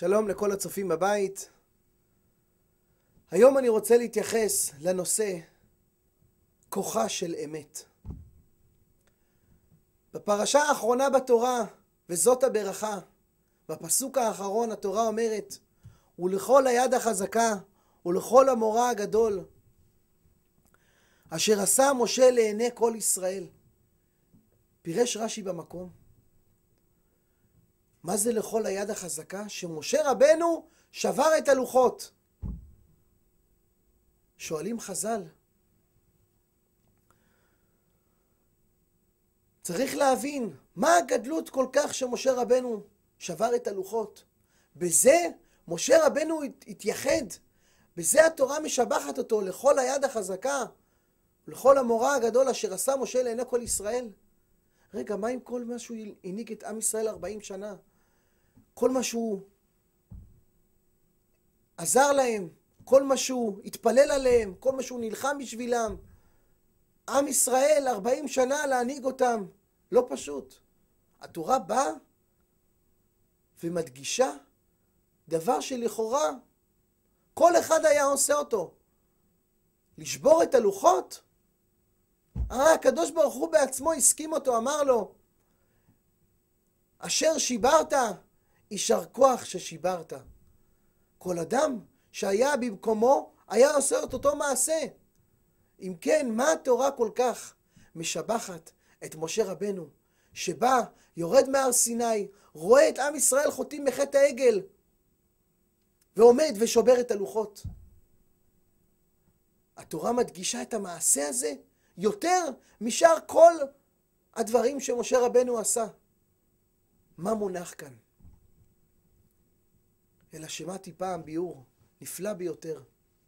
שלום לכל הצופים בבית. היום אני רוצה להתייחס לנושא כוחה של אמת. בפרשה האחרונה בתורה, וזאת הברכה, בפסוק האחרון התורה אומרת, ולכל היד החזקה ולכל המורא הגדול, אשר עשה משה לעיני כל ישראל. פירש רש"י במקום, מה זה לכל היד החזקה? שמשה רבנו שבר את הלוחות. שואלים חז"ל, צריך להבין מה הגדלות כל כך שמשה רבנו שבר את הלוחות. בזה משה רבנו התייחד, בזה התורה משבחת אותו, לכל היד החזקה ולכל המורא הגדול אשר עשה משה לעיני כל ישראל. רגע, מה עם כל מה שהוא הנהיג את עם ישראל 40 שנה? כל מה שהוא עזר להם, כל מה שהוא התפלל עליהם, כל מה שהוא נלחם בשבילם. עם ישראל 40 שנה להנהיג אותם, לא פשוט. התורה באה ומדגישה דבר שלכאורה כל אחד היה עושה אותו. לשבור את הלוחות? הקדוש ברוך הוא בעצמו הסכים אותו, אמר לו, אשר שיברת, יישר כוח ששיברת. כל אדם שהיה במקומו היה עושה את אותו מעשה. אם כן, מה התורה כל כך משבחת את משה רבנו, שבא, יורד מהר סיני, רואה את עם ישראל חוטאים מחטא העגל, ועומד ושובר את הלוחות. התורה מדגישה את המעשה הזה יותר משאר כל הדברים שמשה רבנו עשה. מה מונח כאן? אלא שמעתי פעם ביאור נפלא ביותר.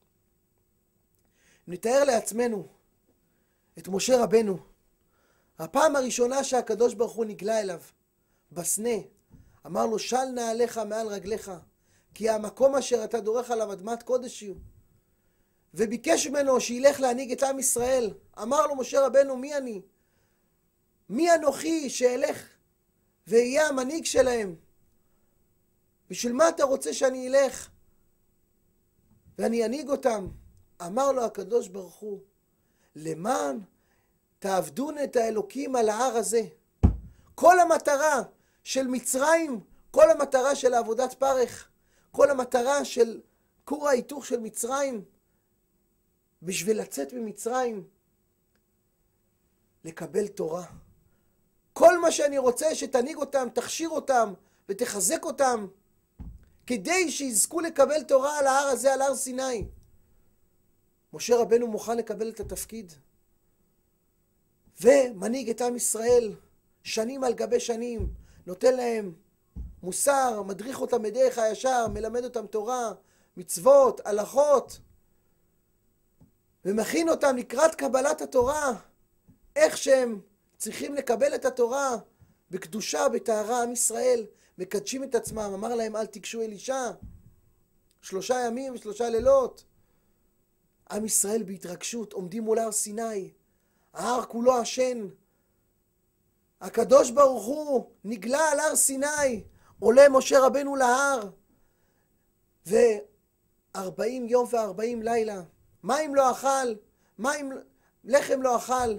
נתאר לעצמנו את משה רבנו, הפעם הראשונה שהקדוש ברוך הוא נגלה אליו בסנה, אמר לו, של נעליך מעל רגליך, כי המקום אשר אתה דורך עליו אדמת קודש הוא. וביקש ממנו שילך להנהיג את עם ישראל. אמר לו משה רבנו, מי אני? מי אנוכי שאלך ואהיה המנהיג שלהם? בשביל מה אתה רוצה שאני אלך ואני אנהיג אותם? אמר לו הקדוש ברוך הוא, למען תעבדון את האלוקים על ההר הזה. כל המטרה של מצרים, כל המטרה של עבודת פרך, כל המטרה של כור ההיתוך של מצרים, בשביל לצאת ממצרים, לקבל תורה. כל מה שאני רוצה שתנהיג אותם, תכשיר אותם ותחזק אותם, כדי שיזכו לקבל תורה על ההר הזה, על הר סיני. משה רבנו מוכן לקבל את התפקיד, ומנהיג את עם ישראל שנים על גבי שנים, נותן להם מוסר, מדריך אותם בדרך הישר, מלמד אותם תורה, מצוות, הלכות, ומכין אותם לקראת קבלת התורה, איך שהם צריכים לקבל את התורה בקדושה, בטהרה. עם ישראל מקדשים את עצמם, אמר להם אל תיגשו אל אישה, 3 ימים ו3 לילות. עם ישראל בהתרגשות עומדים מול הר סיני, ההר כולו עשן, הקדוש ברוך הוא נגלה על הר סיני, עולה משה רבנו להר, ו40 יום ו40 לילה מים לא אכל, לחם לא אכל,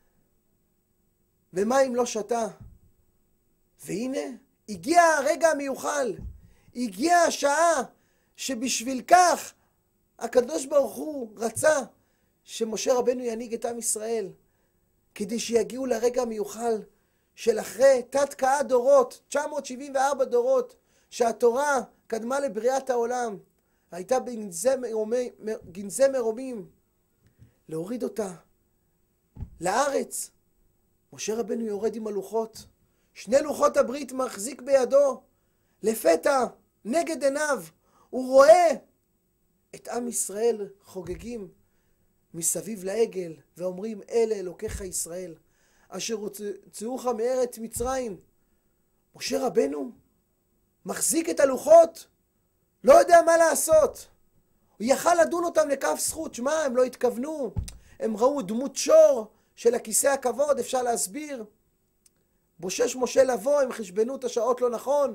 ומים לא שתה. והנה הגיע הרגע המיוחל, הגיעה השעה שבשביל כך הקדוש ברוך הוא רצה שמשה רבנו ינהיג את עם ישראל, כדי שיגיעו לרגע המיוחל של אחרי תת-קאה דורות, 974 דורות, שהתורה קדמה לבריאת העולם, הייתה בגנזי מרומים, להוריד אותה לארץ. משה רבנו יורד עם הלוחות, 2 לוחות הברית מחזיק בידו, לפתע נגד עיניו הוא רואה את עם ישראל חוגגים מסביב לעגל ואומרים, אלה אלוקיך ישראל אשר הוציאוך מארץ מצרים. משה רבנו מחזיק את הלוחות, לא יודע מה לעשות. הוא יכל לדון אותם לכף זכות. שמה, הם לא התכוונו, הם ראו דמות שור של הכיסא הכבוד, אפשר להסביר. בושש משה לבוא, הם חשבנו את השעות לא נכון,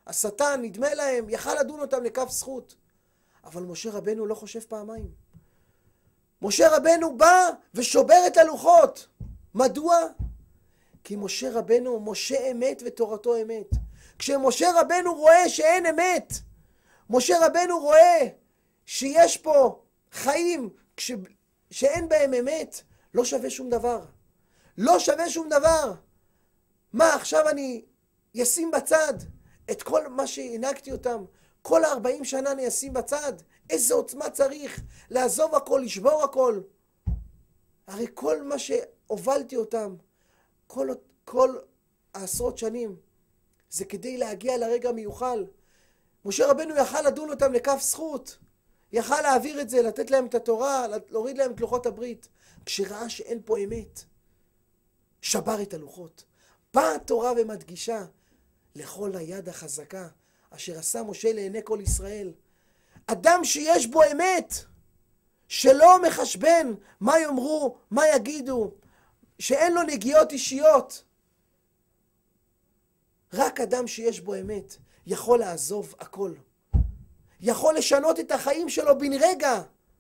השטן, נדמה להם, יכל לדון אותם לכף זכות. אבל משה רבנו לא חושב פעמיים. משה רבנו בא ושובר את הלוחות. מדוע? כי משה רבנו, משה אמת ותורתו אמת. כשמשה רבנו רואה שאין אמת, משה רבנו רואה שיש פה חיים שאין בהם אמת, לא שווה שום דבר. לא שווה שום דבר. מה, עכשיו אני אשים בצד את כל מה שהנהגתי אותם? כל 40 שנה אני אשים בצד? איזה עוצמה צריך לעזוב הכל, לשבור הכל. הרי כל מה שהובלתי אותם, כל העשרות שנים, זה כדי להגיע לרגע מיוחל. משה רבנו יכל לדון אותם לכף זכות. יכל להעביר את זה, לתת להם את התורה, להוריד להם את לוחות הברית. כשראה שאין פה אמת, שבר את הלוחות. באה התורה ומדגישה, לכל היד החזקה, אשר עשה משה לעיני כל ישראל. אדם שיש בו אמת, שלא מחשבן מה יאמרו, מה יגידו, שאין לו נגיעות אישיות. רק אדם שיש בו אמת יכול לעזוב הכל. יכול לשנות את החיים שלו בן רגע.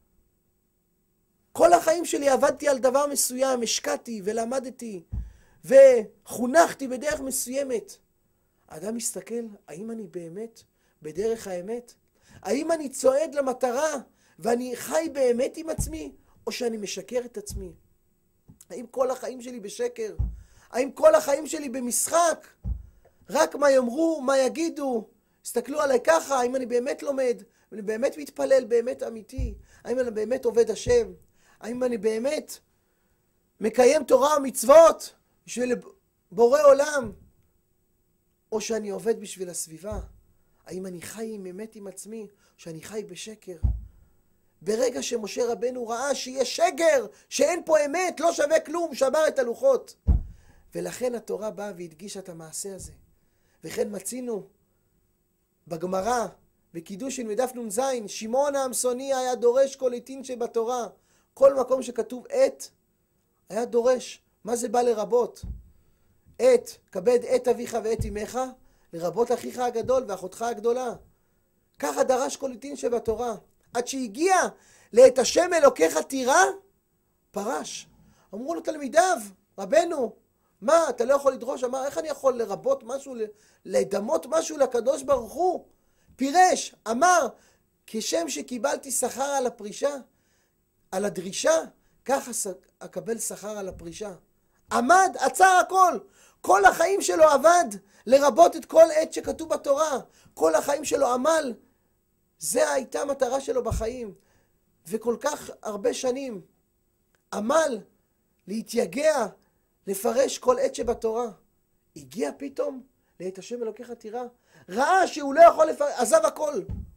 כל החיים שלי עבדתי על דבר מסוים, השקעתי ולמדתי וחונכתי בדרך מסוימת. האדם מסתכל, האם אני באמת בדרך האמת? האם אני צועד למטרה ואני חי באמת עם עצמי, או שאני משקר את עצמי? האם כל החיים שלי בשקר? האם כל החיים שלי במשחק? רק מה יאמרו, מה יגידו? הסתכלו עליי ככה, האם אני באמת לומד? האם אני באמת מתפלל, באמת אמיתי? האם אני באמת עובד השם? האם אני באמת מקיים תורה ומצוות בשביל בורא עולם? או שאני עובד בשביל הסביבה? האם אני חי עם אמת עם עצמי, או שאני חי בשקר? ברגע שמשה רבנו ראה שיש שקר, שאין פה אמת, לא שווה כלום, שבר את הלוחות. ולכן התורה באה והדגישה את המעשה הזה. וכן מצינו בגמרא, בקידושין בדף נ"ז, שמעון העמסוני היה דורש כל עתין שבתורה. כל מקום שכתוב עת, היה דורש. מה זה בא לרבות? עת, כבד עת אביך ועת אמך, לרבות אחיך הגדול ואחותך הגדולה. ככה דרש כל עתין שבתורה. עד שהגיע לעת השם אלוקיך תירא, פרש. אמרו לו תלמידיו, רבנו, מה, אתה לא יכול לדרוש? אמר, איך אני יכול לרבות משהו, לדמות משהו לקדוש ברוך הוא? פירש, אמר, כשם שקיבלתי שכר על הפרישה, על הדרישה, ככה אקבל שכר על הפרישה. עמד, עצר הכל. כל החיים שלו עבד לרבות את כל עת שכתוב בתורה. כל החיים שלו עמל. זה הייתה מטרה שלו בחיים. וכל כך הרבה שנים עמל להתייגע, לפרש כל עת שבתורה. הגיע פתאום לעת השם אלוקיך תירא. ראה שהוא לא יכול לפרש, עזב הכל.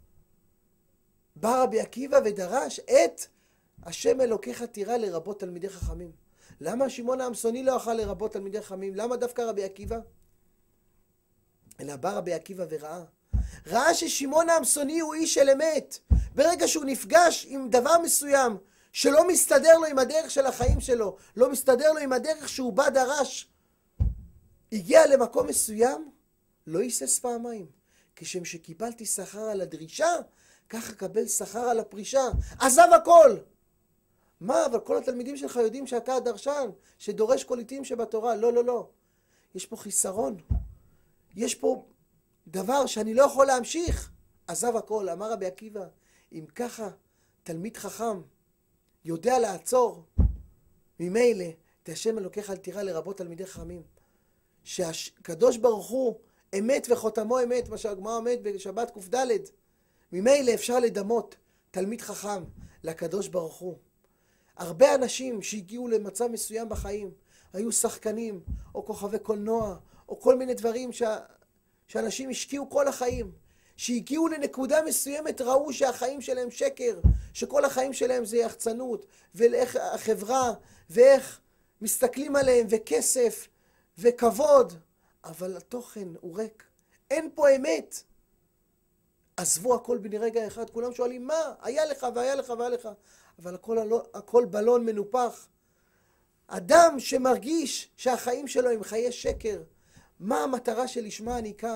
בא רבי עקיבא ודרש את השם אלוקיך תירא לרבות תלמידי חכמים. למה שמעון העמסוני לא אכל לרבות תלמידי חכמים? למה דווקא רבי עקיבא? אלא בא רבי עקיבא וראה. ראה ששמעון העמסוני הוא איש של אמת. ברגע שהוא נפגש עם דבר מסוים שלא מסתדר לו עם הדרך של החיים שלו, לא מסתדר לו עם הדרך שהוא בא דרש, הגיע למקום מסוים, לא היסס פעמיים. כשם שקיבלתי שכר על הדרישה, ככה קבל שכר על הפרישה. עזב הכל. מה, אבל כל התלמידים שלך יודעים שאתה הדרשן, שדורש כל עתים שבתורה. לא, לא, לא. יש פה חיסרון. יש פה דבר שאני לא יכול להמשיך. עזב הכל. אמר רבי עקיבא, אם ככה תלמיד חכם יודע לעצור, ממילא את השם אלוקיך אל תירא לרבות תלמידי חכמים. שהקדוש ברוך הוא אמת וחותמו אמת, מה שהגמרא אומרת בשבת ק"ד. ממילא אפשר לדמות תלמיד חכם לקדוש ברוך הוא. הרבה אנשים שהגיעו למצב מסוים בחיים, היו שחקנים, או כוכבי קולנוע, או כל מיני דברים שאנשים השקיעו כל החיים, שהגיעו לנקודה מסוימת, ראו שהחיים שלהם שקר, שכל החיים שלהם זה יחצנות, ואיך החברה, ואיך מסתכלים עליהם, וכסף, וכבוד, אבל התוכן הוא ריק. אין פה אמת. עזבו הכל ברגע אחד, כולם שואלים מה? היה לך והיה לך והיה לך. אבל הכל בלון מנופח. אדם שמרגיש שהחיים שלו הם חיי שקר, מה המטרה שלשמה אני כאן?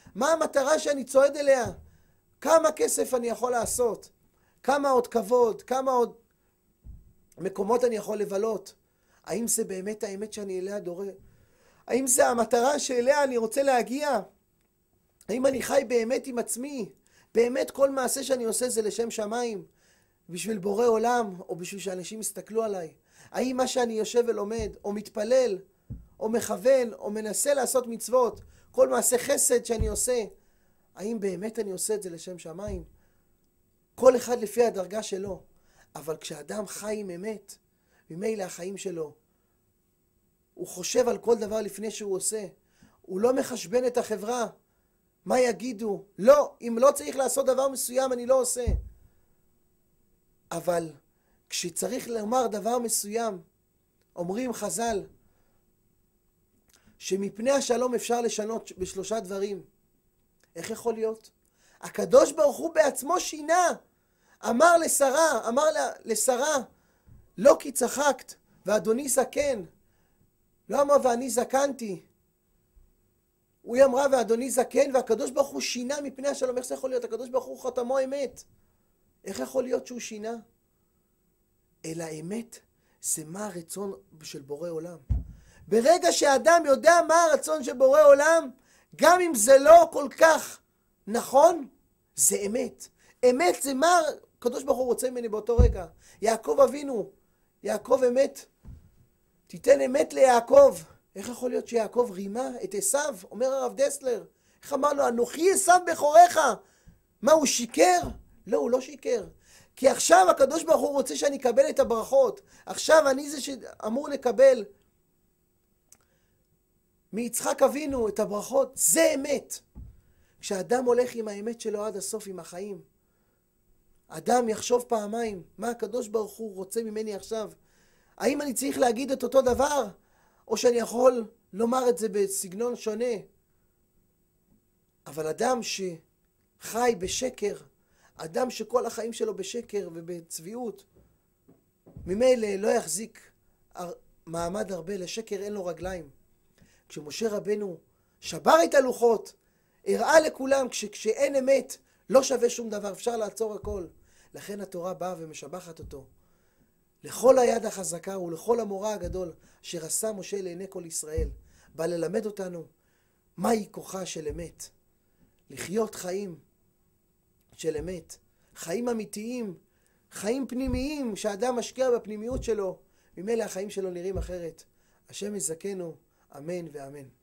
מה המטרה שאני צועד אליה? כמה כסף אני יכול לעשות? כמה עוד כבוד? כמה עוד מקומות אני יכול לבלות? האם זה באמת האמת שאני אליה דורש? האם זה המטרה שאליה אני רוצה להגיע? האם אני חי באמת עם עצמי? באמת כל מעשה שאני עושה זה לשם שמיים? בשביל בורא עולם, או בשביל שאנשים יסתכלו עליי? האם מה שאני יושב ולומד, או מתפלל, או מכוון, או מנסה לעשות מצוות, כל מעשה חסד שאני עושה, האם באמת אני עושה את זה לשם שמיים? כל אחד לפי הדרגה שלו. אבל כשאדם חי עם אמת, ממילא החיים שלו, הוא חושב על כל דבר לפני שהוא עושה. הוא לא מחשבן את החברה. מה יגידו? לא, אם לא צריך לעשות דבר מסוים אני לא עושה. אבל כשצריך לומר דבר מסוים, אומרים חז"ל, שמפני השלום אפשר לשנות בשלושה דברים. איך יכול להיות? הקדוש ברוך הוא בעצמו שינה. אמר לשרה, לא כי צחקת, ואדוני זקן. לא אמר ואני זקנתי. הוא אמרה ואדוני זקן, והקדוש ברוך הוא שינה מפני השלום. איך זה יכול להיות? הקדוש ברוך הוא חתמו אמת. איך יכול להיות שהוא שינה? אלא אמת זה מה הרצון של בורא עולם. ברגע שאדם יודע מה הרצון של בורא עולם, גם אם זה לא כל כך נכון, זה אמת. אמת זה מה הקדוש ברוך הוא רוצה ממני באותו רגע. יעקב אבינו, יעקב אמת, תיתן אמת ליעקב. איך יכול להיות שיעקב רימה את עשיו? אומר הרב דסלר. איך אמר לו, אנוכי עשיו בכורך? מה, הוא שיקר? לא, הוא לא שיקר. כי עכשיו הקדוש ברוך הוא רוצה שאני אקבל את הברכות. עכשיו אני זה שאמור לקבל מיצחק אבינו את הברכות. זה אמת. כשאדם הולך עם האמת שלו עד הסוף עם החיים, אדם יחשוב פעמיים, מה הקדוש ברוך הוא רוצה ממני עכשיו? האם אני צריך להגיד את אותו דבר? או שאני יכול לומר את זה בסגנון שונה? אבל אדם שחי בשקר, אדם שכל החיים שלו בשקר ובצביעות, ממילא לא יחזיק מעמד הרבה, לשקר אין לו רגליים. כשמשה רבנו שבר את הלוחות, הראה לכולם כשאין אמת לא שווה שום דבר, אפשר לעצור הכל. לכן התורה באה ומשבחת אותו. לכל היד החזקה ולכל המורא הגדול אשר עשה משה לעיני כל ישראל, בא ללמד אותנו מהי כוחה של אמת. לחיות חיים של אמת, חיים אמיתיים, חיים פנימיים, שהאדם משקיע בפנימיות שלו, ממילא החיים שלו נראים אחרת. השם יזכנו, אמן ואמן.